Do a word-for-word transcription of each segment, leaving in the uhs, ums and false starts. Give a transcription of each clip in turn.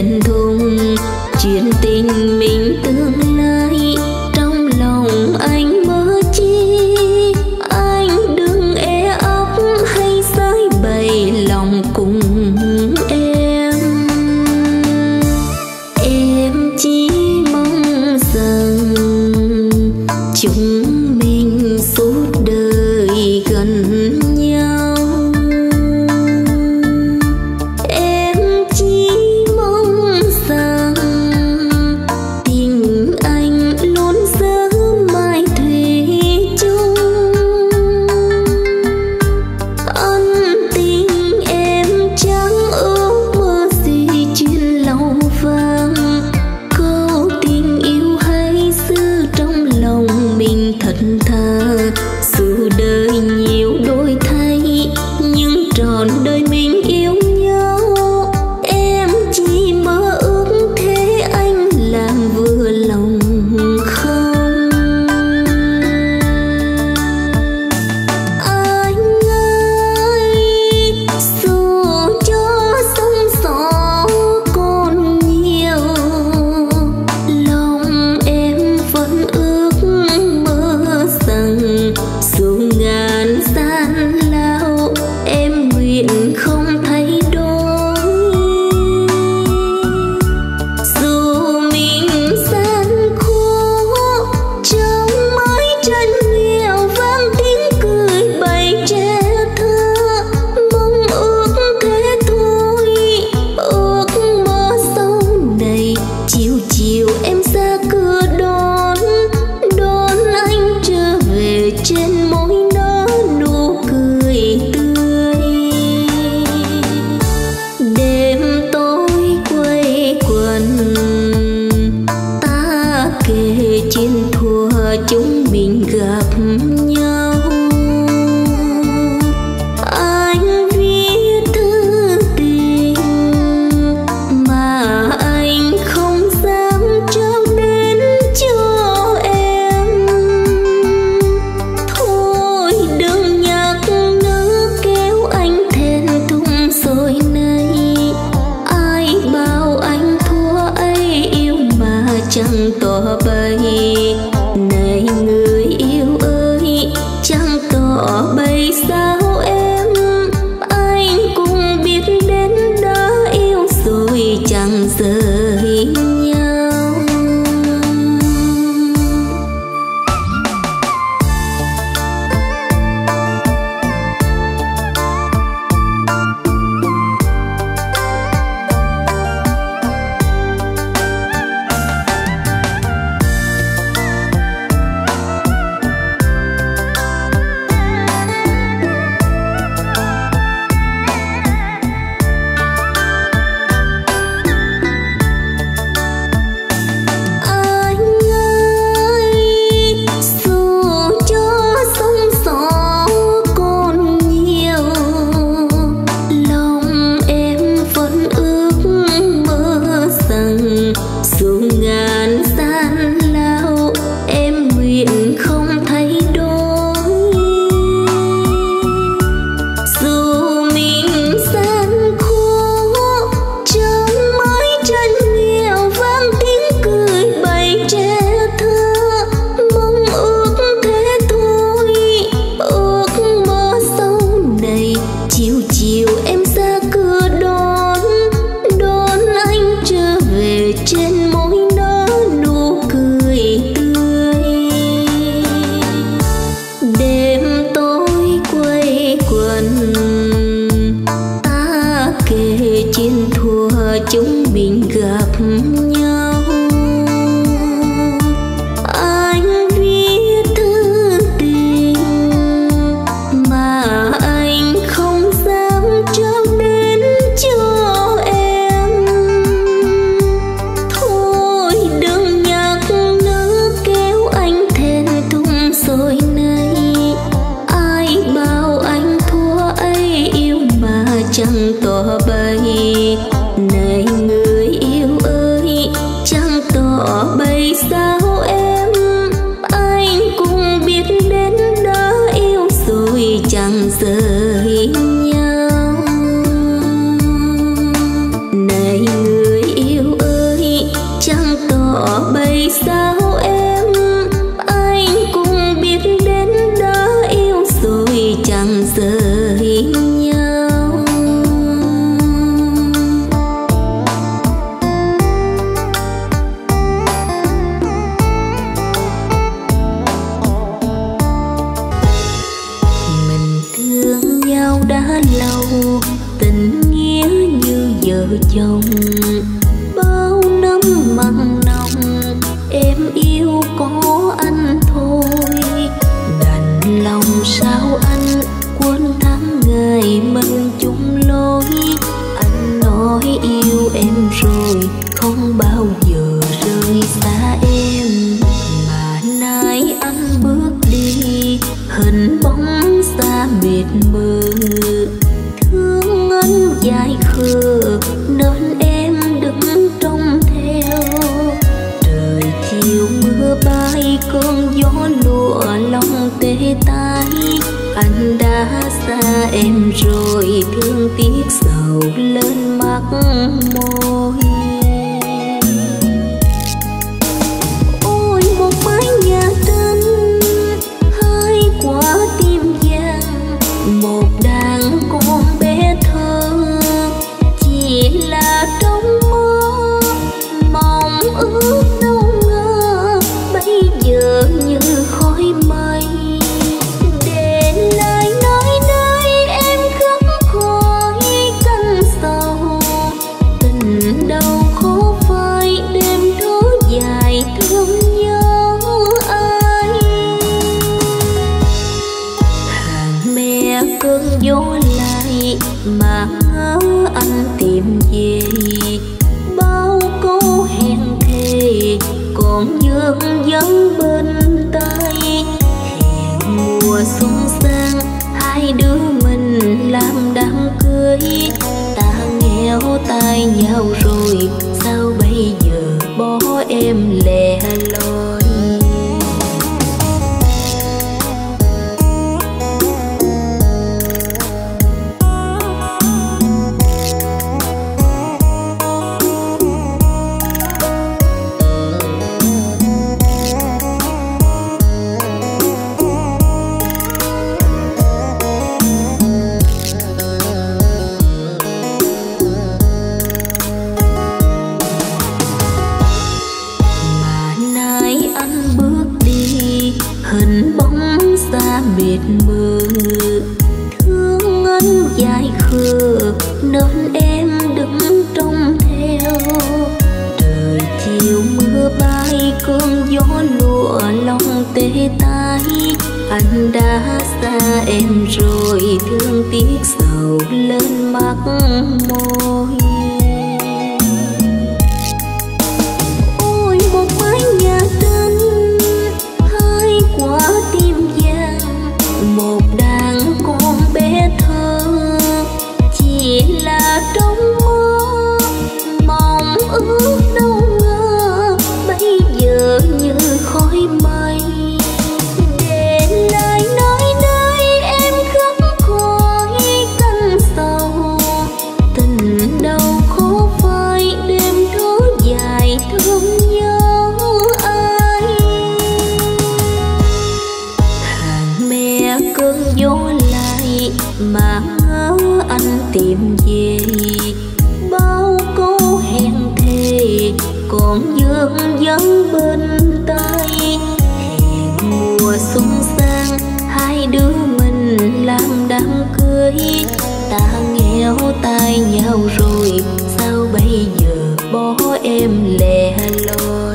thẹn thùng chuyện tình mình tương lai. Trong lòng anh mơ chi, anh đừng e ấp hay giải bày lòng cùng em. Em chỉ mong rằng chúng mình suốt đời gần nhau. Em chỉ mong rằng tình anh luôn giữ mãi thủy chung. Ân tình em chẳng ước mơ gì chuyện lâu vang. Câu tình yêu hãy giữ trong lòng mình thật thà. Dù đời nhiều đổi thay nhưng trọn đời mình yêu nhau. Em chỉ mơ ước thế anh làm vừa lòng không? Anh ơi, dù cho sóng gió còn nhiều, lòng em vẫn ước mơ rằng dù ngàn gian lao em nguyện không thay đổi. Dù mình gian khổ trong mái tranh nghèo vang tiếng cười bày trẻ thơ. Mong ước thế thôi, ước mơ sau này chiều chiều em ra cửa đón đón anh trở về trên môi nở nụ cười tươi. Đêm tối quây quần ta kể chiến thua chúng mình gặp nhau. Anh viết thư tình mà anh không dám trao đến cho em. Thôi đừng nhắc nữa kéo anh thẹn thùng rồi này. Ai bảo anh thua ấy yêu mà chẳng tỏ bày. Này người yêu ơi, chẳng tỏ bày sao em. Anh cũng biết đến đã yêu rồi chẳng rời nhau. Chúng mình gặp nhau. Anh viết thư tình mà anh không dám trao đến cho em. Thôi đừng nhắc nữa kéo anh thẹn thùng rồi này. Ai bảo anh thua ấy yêu mà chẳng tỏ bày. Này người yêu ơi, chẳng tỏ bày sao em. Anh cũng biết đến đã yêu rồi chẳng rời nhau. Này người yêu nhau đã lâu, tình nghĩa như vợ chồng. Bao năm mặn nồng em yêu có anh thôi, đành lòng sao anh quên tháng ngày mình chung lối. Anh nói yêu em rồi không bao giờ rời xa em, mà nay anh bước đi hình bóng xa mịt mờ. Thương anh dài khờ nên em đứng trông theo, trời chiều mưa bay cơn gió lùa lòng tê tái. Anh đã xa em rồi thương tiếc sầu lên mắt môi. Ôi một mái nhà tranh, hai quả tim vàng, một đàn con bé thơ, chỉ là trong mơ mong ước đâu ngờ bây giờ như khói mây. Để lại nơi nơi em khắc khoải canh sầu, tình đâu khó phai đêm thố dài thương nhớ ai. Hàng me cơn gió lại mà ngỡ anh tìm về, bao câu hẹn thề còn vương vấn bên tay. Hẹn mùa xuân sang hai đứa mình làm đám cưới, ta nghèo tay nhau rồi sao bây giờ bỏ em lẻ loi. Hình bóng xa mịt mờ, thương anh dài khờ nên em đứng trông theo, trời chiều mưa bay cơn gió lùa lòng tê tái. Anh đã xa em rồi thương tiếc sầu lên mắt môi. Ôi một mái nhà tranh, quả tim vàng, một đàn con bé thơ, chỉ là trong mơ mong ước đâu ngờ bây giờ như khói mây. Để lại nơi nơi em khắc khoải canh sầu, tình đâu khó phai đêm thố dài thương nhớ ai. Cơn gió lại mà ngỡ anh tìm về, bao câu hẹn thề còn vương vấn bên tay. Hẹn mùa xuân sang hai đứa mình làm đám cưới, ta nghèo tay nhau rồi sao bây giờ bỏ em lẻ loi.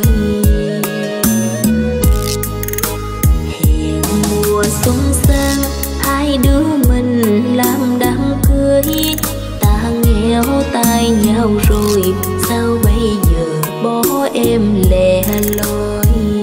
Hẹn mùa xuân sang hai đứa mình làm đám cưới, ta nghèo tay nhau rồi sao bây giờ bỏ em lẻ loi.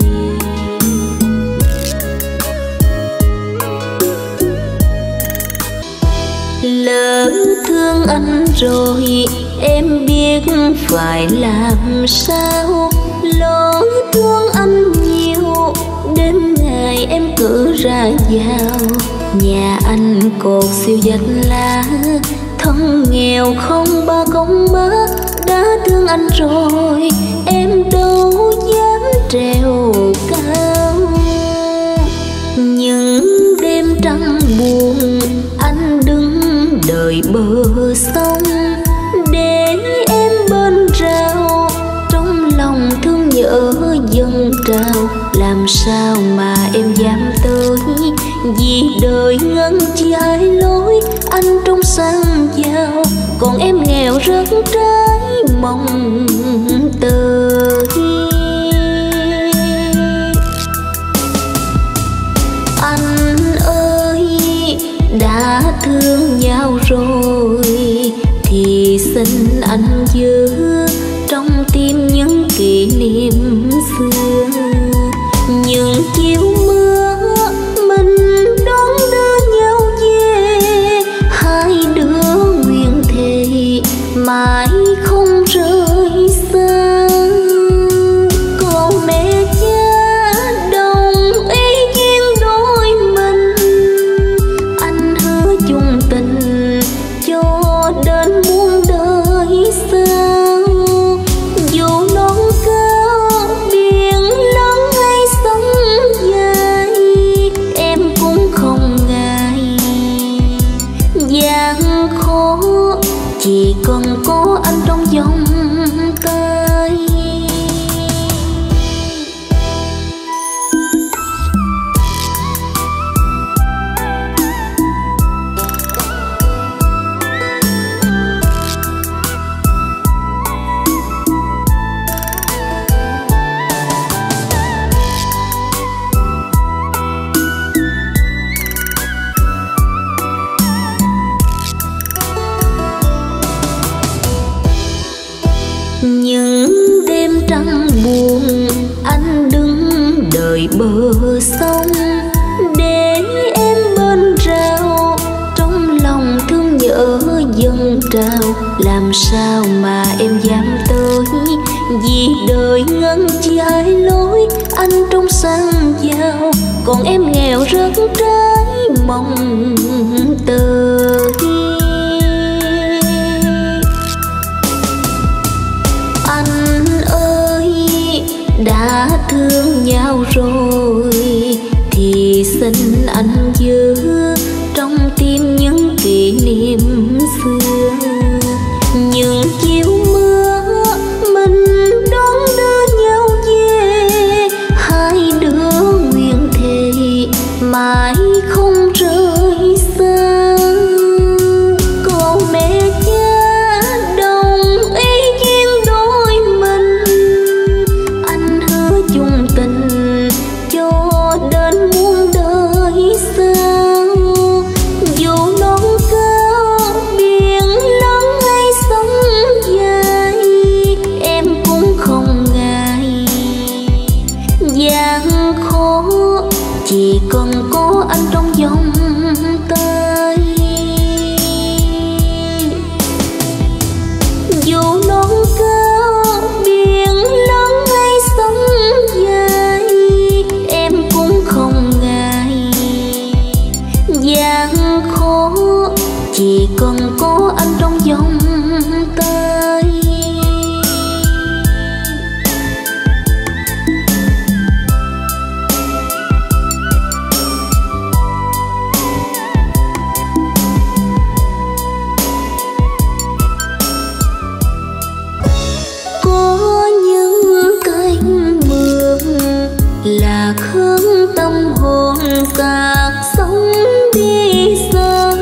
Lỡ thương anh rồi em biết phải làm sao, lỡ thương anh nhiều đêm ngày em cứ ra vào. Nhà anh cột siêu danh lá, thân nghèo không ba công bác, đã thương anh rồi em đâu dám trèo cao. Những đêm trăng buồn anh đứng đợi bờ sông, để em bên rào trong lòng thương nhớ dâng trào. Làm sao mà em dám tới, vì đời ngân trái lối anh sang giàu, còn em nghèo rớt trái mong tới. Anh ơi, đã thương nhau rồi thì xin anh giữ trong tim những kỷ niệm xưa. Những chiều mưa mình đón đưa nhau về, hai đứa nguyện thề mãi không rời xa. Còn mẹ cha đồng ý duyên đôi mình, anh hứa chung tình cho đến muôn đời sau. Dù non cao biển lớn hay sóng dài, em cũng không ngại. Gian khó chỉ cần có anh trong vòng tay. Những đêm trăng buồn anh đứng đợi bờ sông, để em bên rào trong lòng thương nhớ dâng trào. Làm sao mà em dám tới, vì đời ngân trái lối. Anh trong sang giàu, còn em nghèo rớt trái mong tới. Anh ơi, đã thương nhau rồi thì xin anh giữ trong tim những kỷ niệm xưa. Những chiều mưa mình đón đưa nhau về, hai đứa nguyện thề mãi không rời xa. Còn mẹ cha đồng ý duyên đôi mình, anh hứa chung tình cho đến muôn đời sau. Dù non cao biển lớn hay sóng dài, em cũng không ngại. Gian khó chỉ cần có anh trong vòng tay. Dù non cao biển lớn hay sóng dài, em cũng không ngại. Gian khó chỉ cần có anh trong vòng tay. Có những cánh mường là khớm tâm hồn sạc sống đi xa.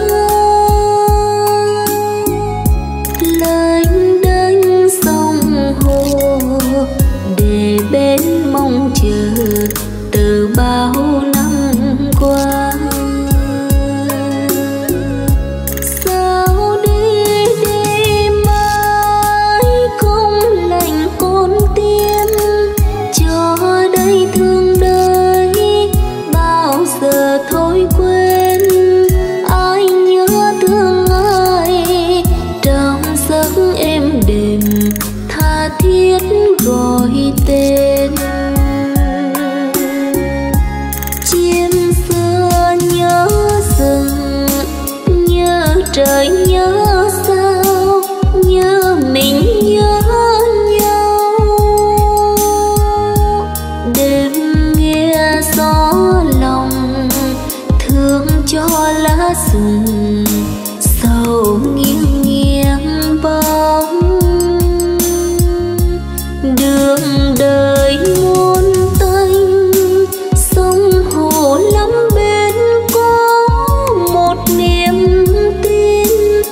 Lênh đênh sông hồ để bên mong chờ từ bao năm qua. Sao đi đi mãi không lành con tim, cho đây thương đời bao giờ thôi quên. Ai nhớ thương ai trong giấc êm đềm, tha thiết gọi tên. Chim xưa nhớ rừng, nhớ trời nhớ sao, nhớ mình nhớ nhau. Đêm nghe gió lòng thương cho lá rừng, sầu nghiêng nghiêng bóng. Đường đời muôn tênh, sông hồ lắm bên có một niềm tin.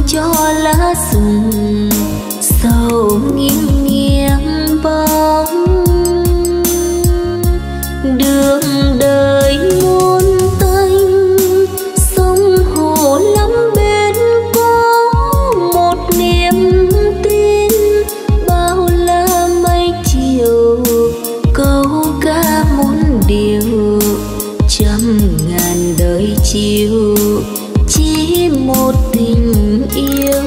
cho lá rụng sầu nghiêng nghiêng bóng. Đường đời muôn tênh, sông hồ lắm bên có một niềm tin. Bao la mây chiều câu ca muôn điều, trăm ngàn đời chiều chỉ một tình yêu.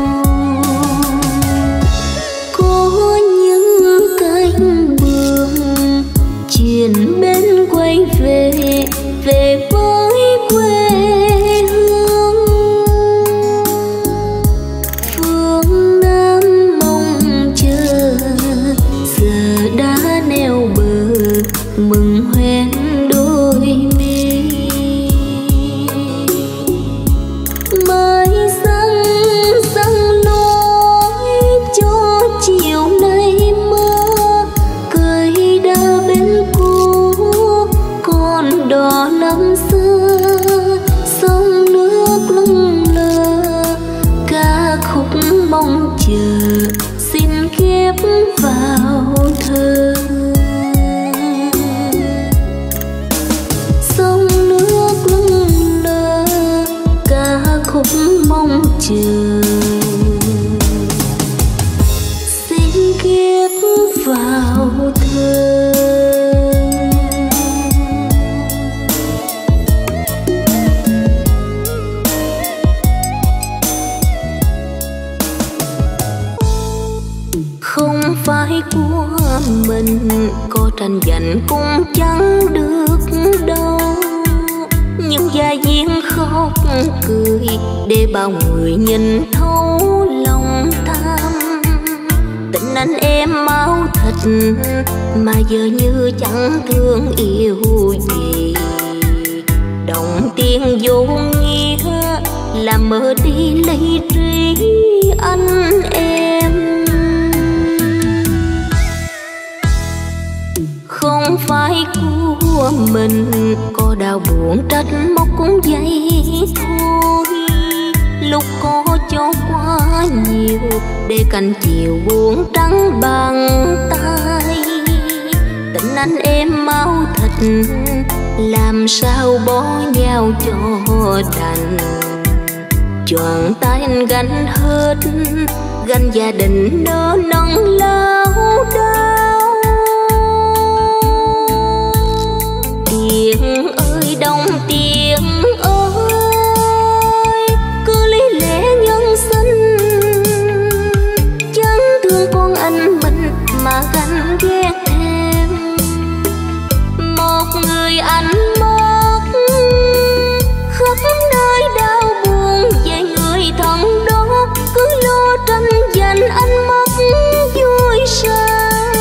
Có những cánh bướm chuyển bên quay về, về với quê hương. Phương Nam mong chờ giờ đã neo bờ, mừng hoen đôi mi. Mới răng răng lối cho chiều nay mơ, cây đa bên cũ còn đỏ năm xưa. Sông nước lững lờ ca khúc mong chờ, xin ghép vào thơ. Sông nước lững lờ ca khúc mong chờ, xin ghép vào thơ. Không phải của mình, có tranh giành cũng chẳng được đâu. Nhưng gia diết khóc cười để bao người nhìn thấu lòng tham. Tình anh em máu thịt mà giờ như chẳng thương yêu gì. Đồng tiền vô nghĩa làm mơ đi ly trí anh em. Không phải của mình, có đau buồn trách móc cũng vậy thôi. Lúc có cho quá nhiều để cành chiều buồn trắng bằng tay. Tình anh em máu thịt làm sao bỏ nhau cho đành. Chọn tay anh gánh hết, gánh gia đình nỡ nâng lao đao. Tiền ơi đông tiền ơi, cứ lý lẽ nhân sinh. Chẳng thương con anh mình mà ganh ghét thêm. Một người anh mất khắp nơi đau buồn về người thân đó, cứ lo tranh giành anh mất vui sao.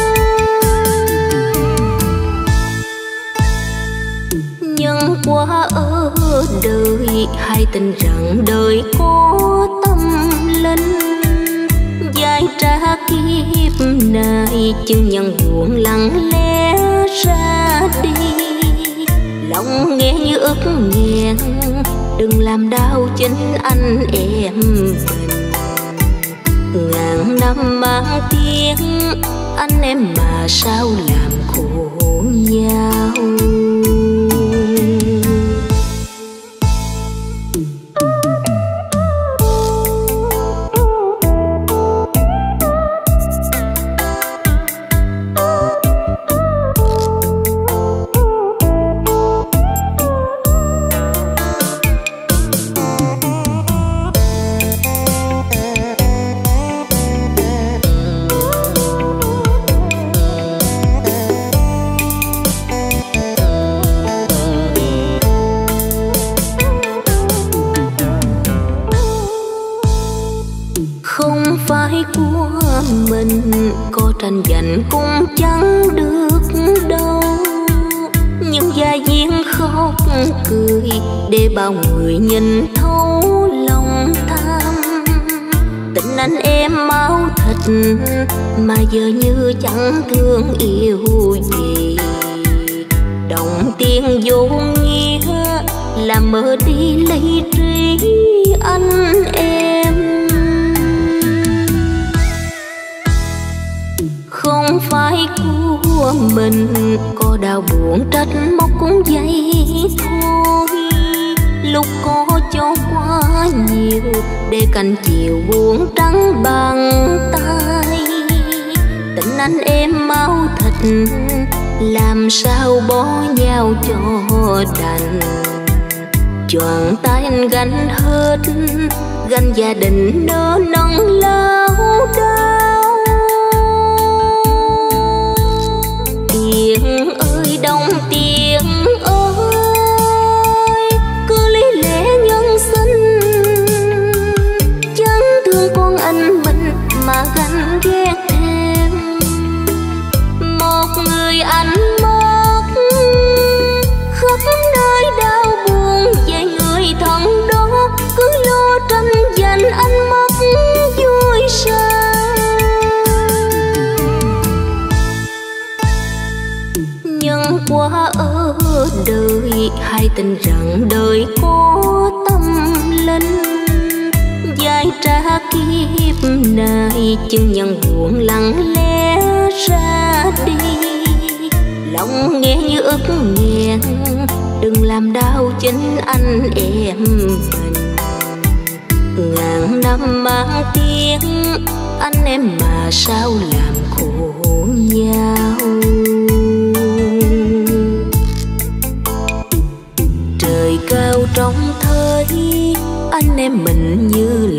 Nhân quả ở đời hay tin rằng đời có tâm linh. Giải trả kiếp này chừng nhân buồn lặng lẽ ra đi. Lòng nghe như ức nghẹn, đừng làm đau chính anh em mình. Ngàn năm mang tiếng anh em mà sao làm khổ nhau. Mình có tranh giành cũng chẳng được đâu. Nhưng gia diết khóc cười để bao người nhìn thấu lòng tham. Tình anh em máu thịt mà giờ như chẳng thương yêu gì. Đồng tiền vô nghĩa làm mơ đi ly trí anh em. để cành chiều buông trắng bằng tay. Tình anh em máu thịt, làm sao bỏ nhau cho đành. Choàng tay anh gánh hết, gánh gia đình nỡ nâng lao đao. Tiếng ơi đông tiếng ơi, cứ lý lẽ nhân sinh. Chẳng thương con anh mình mà ganh ghét thêm. Một người anh mất, khắp nơi đau buồn về người thân đó. Cứ lo tranh giành anh mất vui sao. Nhân qua ở đời hay tin rằng đời có tâm linh. Giải trả kiếp này chừng nhân buồn lặng lẽ ra đi. Lòng nghe như ức nghẹn, đừng làm đau chính anh em mình. Ngàn năm mang tiếng anh em mà sao làm khổ nhau. Trời cao trong thời anh em mình như